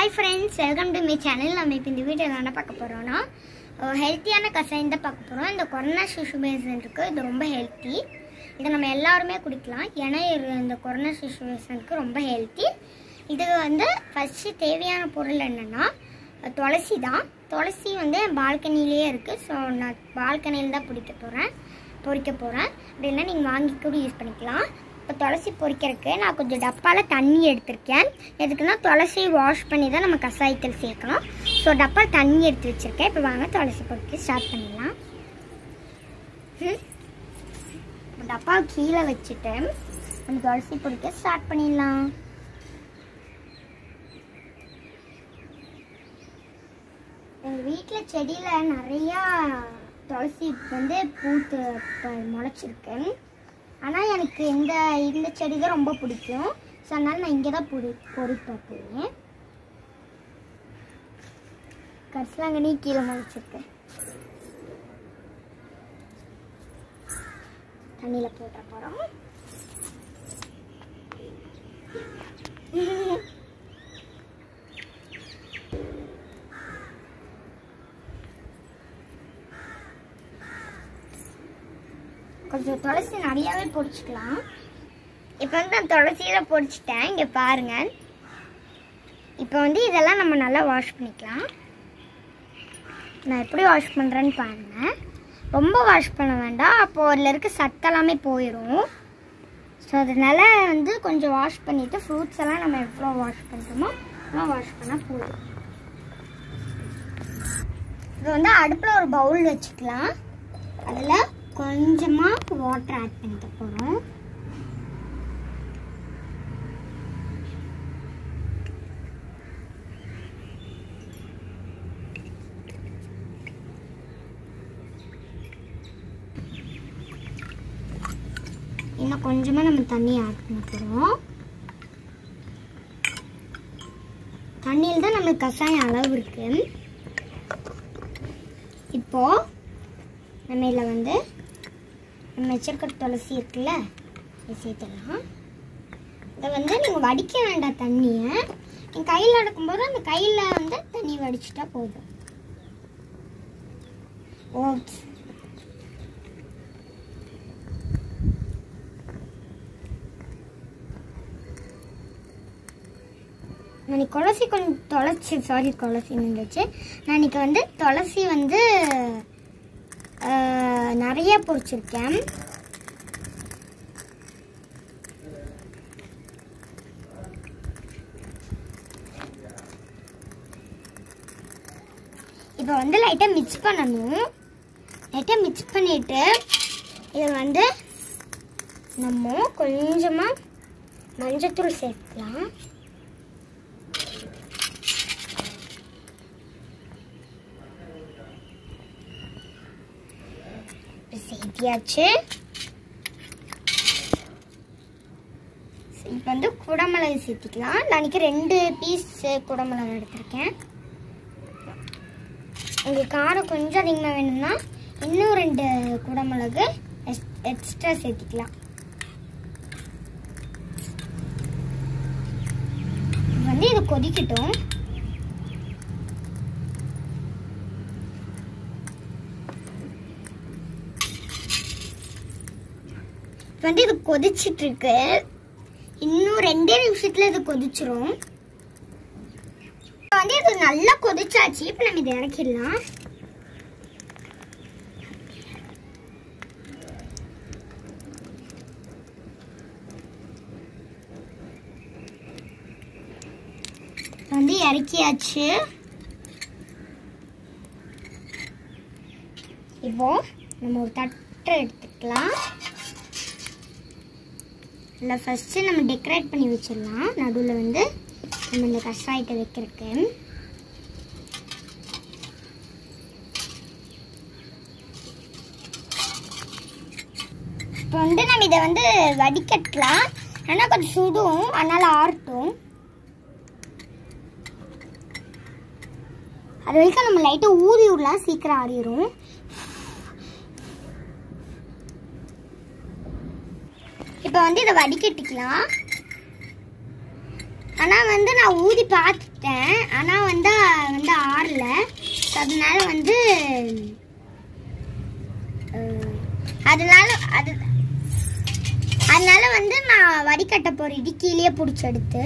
Hi friends, welcome to my channel. நம்ம இப்போ இந்த வீடியோல என்ன பார்க்க போறோம்னா ஹெல்த்தியான கஷாயம் தான் பார்க்க போறோம். இந்த கொரோனா சிசு பேஷன் இருக்கு. இது ரொம்ப ஹெல்த்தி. இத நம்ம எல்லாரும் குடிக்கலாம். ஏன்னா இந்த கொரோனா சிசு பேஷனுக்கு ரொம்ப ஹெல்த்தி. இது வந்து ஃபர்ஸ்ட் தேவையான பொருள் என்னன்னா துளசி தான். துளசி வந்து பால்கனியிலேயே இருக்கு. சோ நான் பால்கனியில தான் பொரிக்க போறேன். அப்படினா நீங்க வாங்கி கூட யூஸ் பண்ணிக்கலாம். இப்போ துளசி பொரிக்கிறதுக்கு நான் கொஞ்சம் டப்பாவில் தண்ணி எடுத்திருக்கேன். எதுக்குன்னா துளசி வாஷ் பண்ணி தான் நம்ம கஷாயத்தில் சேர்க்கணும். ஸோ டப்பாவில் தண்ணி எடுத்து வச்சுருக்கேன். இப்போ வாங்க துளசி பொரிக்க ஸ்டார்ட் பண்ணிடலாம். டப்பாவை கீழே வச்சுட்டு நம்ம துளசி பொரிக்க ஸ்டார்ட் பண்ணிடலாம். எங்கள் வீட்டில் செடியில் நிறையா துளசி வந்து பூத்து முளைச்சிருக்கு. ஆனால் எனக்கு இந்த செடி தான் ரொம்ப பிடிக்கும். ஸோ அதனால் நான் இங்கே தான் பொறிப்பேன். கரிசலாங்கண்ணி கீழே முளைச்சிருக்கேன். தண்ணியில் போட்ட போகிறோம். கொஞ்சம் துளசி நிறையாவே பொரிச்சுக்கலாம். இப்போ வந்து நான் துளசியில் பொரிச்சிட்டேன். இங்கே பாருங்கள். இப்போ வந்து இதெல்லாம் நம்ம நல்லா வாஷ் பண்ணிக்கலாம். நான் எப்படி வாஷ் பண்ணுறேன்னு பாருங்கள். ரொம்ப வாஷ் பண்ண வேண்டாம், அப்போது அதில் இருக்க சத்தெல்லாமே போயிடும். ஸோ அதனால் வந்து கொஞ்சம் வாஷ் பண்ணிவிட்டு ஃப்ரூட்ஸ் எல்லாம் நம்ம எவ்வளோ வாஷ் பண்ணுறோமோ அவ்வளோ வாஷ் பண்ணால் போதும். இது வந்து அடுப்பில் ஒரு பவுல் வச்சுக்கலாம். அதில் கொஞ்சமாக வாட்டர் ஆட் பண்ணிக்க போகிறோம். இன்னும் கொஞ்சமாக நம்ம தண்ணி ஆட் பண்ண போகிறோம். தண்ணியில் தான் நம்மளுக்கு கஷாயம் அளவு இருக்கு. இப்போது நம்ம இதில் வந்து நம்ம வச்சிருக்கிற துளசி இருக்குல்ல, இதை சேர்த்துடலாம். இதை வந்து நீங்கள் வடிக்க வேண்டாம் தண்ணியை. நீங்கள் கையில் எடுக்கும்போது அந்த கையில் வந்து தண்ணி வடிச்சிட்டா போதும். ஓகே, நான் துளசி கொஞ்சம் துளசி இருந்துச்சு. நான் இன்னைக்கு வந்து துளசி வந்து நிறைய பொரிச்சிருக்கேன். இப்போ வந்து லைட்டாக மிக்ஸ் பண்ணணும். லைட்டாக மிக்ஸ் பண்ணிட்டு இதை வந்து நம்ம கொஞ்சமாக மஞ்சத்தூள் சேர்க்கலாம். சேர்த்தியாச்சு. இப்போ வந்து குடமிளகு சேர்த்திக்கலாம். நான் இன்னைக்கு 2 பீஸ் குடமிளகு எடுத்திருக்கேன். உங்களுக்கு காரம் கொஞ்சம் அதிகமாக வேணும்னா இன்னும் 2 குடமிளகு எக்ஸ்ட்ரா சேர்த்திக்கலாம். வந்து இது கொதிக்கட்டும். வந்து இது கொதிச்சிட்டு இருக்கு. இன்னும் 2 நிமிஷத்துல இது கொதிச்சிரும். வந்து இது நல்லா கொதிச்சாச்சு. இப்போ நம்ம இதை இறக்கிடலாம். வந்து இறக்கியாச்சு. இப்போ நம்ம ஒரு தட்டை எடுத்துக்கலாம். இல்லை ஃபஸ்ட்டு நம்ம டெக்கரேட் பண்ணி வச்சிடலாம். நடுவில் வந்து நம்ம இந்த கஷாயத்தை வைக்கிறதுக்கு. இப்போ வந்து நம்ம இதை வந்து வடிகட்டலாம். ஆனால் கொஞ்சம் சுடும், அதனால் ஆறட்டும். அது வரைக்கும் நம்ம லைட்டாக ஊதி விடலாம், சீக்கிரம் ஆறிடும். இப்போ வந்து இதை வடிகட்டிக்கலாம். ஆனால் வந்து நான் ஊதி பார்த்துட்டேன். வச்சிட்டேன். ஆனால் வந்து ஆறல. அதனால வந்து அதனால வந்து நான் வடிகட்ட போறேன். இது கீழே பிடிச்சி எடுத்து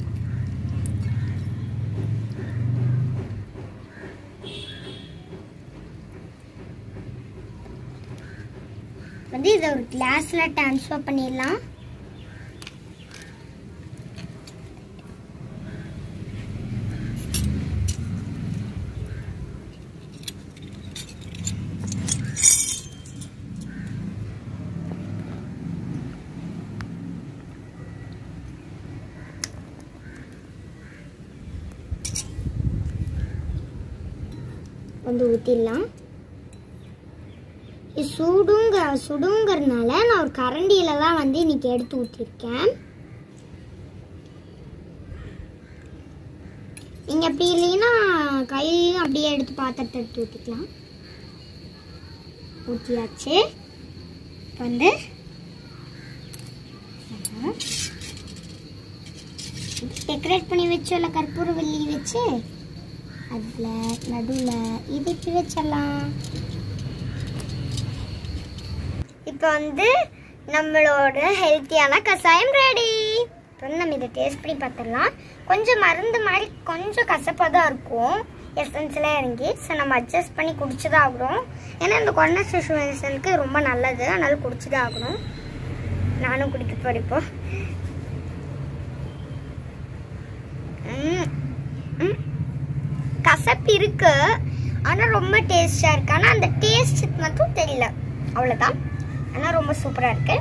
வந்து இதை ஒரு கிளாஸ்ல ட்ரான்ஸ்ஃபர் பண்ணிடலாம். வந்து ஊற்றிடலாம். இது சுடுங்கிறதுனால நான் ஒரு கரண்டியில தான் வந்து இன்னைக்கு எடுத்து ஊற்றிருக்கேன். நீங்கள் அப்படி இல்லைன்னா கையிலையும் அப்படியே எடுத்து பாத்திரத்தை எடுத்து ஊற்றிக்கலாம். ஊற்றியாச்சு. வந்து டெக்கரேட் பண்ணி வச்சோம்ல கற்பூர வெள்ளி வச்சு அதில் நடுவில் இதுக்கு வச்சிடலாம். இப்போ வந்து நம்மளோட ஹெல்த்தியான கஷாயம் ரெடி. இப்போ வந்து நம்ம இதை டேஸ்ட் பண்ணி பார்த்துடலாம். கொஞ்சம் மருந்து மாதிரி கொஞ்சம் கசப்பாக தான் இருக்கும் எசன்ஸ்லாம் இறங்கி. ஸோ நம்ம அட்ஜஸ்ட் பண்ணி குடிச்சுதான் ஆகணும். ஏன்னா இந்த கொரோனா சிச்சுவேஷனுக்கு ரொம்ப நல்லது. அதனால குடிச்சுதான் ஆகணும். நானும் குடிக்க போகிறேன் இப்போ. கசப்பு இருக்கு, ஆனால் ரொம்ப டேஸ்டாக இருக்கு. ஆனால் அந்த டேஸ்ட் மட்டும் தெரியல, அவ்வளோதான். ஆனால் ரொம்ப சூப்பராக இருக்கு.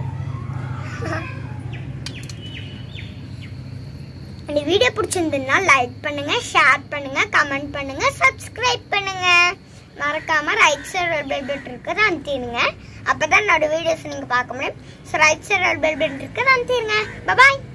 இந்த வீடியோ பிடிச்சிருந்ததுன்னா லைக் பண்ணுங்க, ஷேர் பண்ணுங்க, கமெண்ட் பண்ணுங்க, சப்ஸ்கிரைப் பண்ணுங்க. மறக்காம ரைட் சைடு பெல் பட்டன் இருக்குது அமுத்திடுங்க. அப்பதான் என்னோட வீடியோஸ் நீங்க பார்க்க முடியும். So right side bell button இருக்குது அமுத்திடுங்க. பாய்.